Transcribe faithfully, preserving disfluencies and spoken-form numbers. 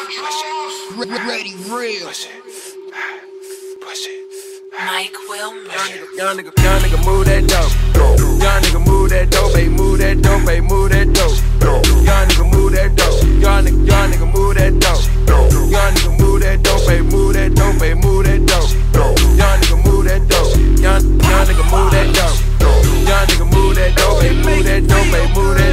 Ready, real. Mike Wilmer. Young nigga, young nigga, move that dope. Young nigga, move that dope, baby, move that dope, baby, move that dope. Young nigga, move that dope. Young nigga, young nigga, move that dope. Young nigga, move that dope, baby, move that dope, baby, move that dope. Young nigga, move that dope. Young, young nigga, move that dope. Young nigga, move that dope, baby, move that dope, baby, move that.